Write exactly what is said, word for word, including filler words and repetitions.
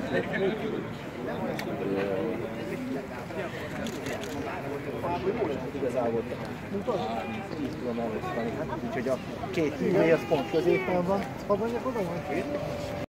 Igazából így tudom elosztani, hát úgyhogy a két hívője az pont középen van. Hadd mondjak oda van?